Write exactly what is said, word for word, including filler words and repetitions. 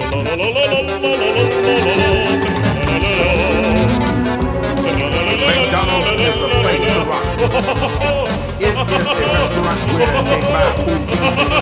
McDonald's is the place to rock. It is a restaurant where they buy food.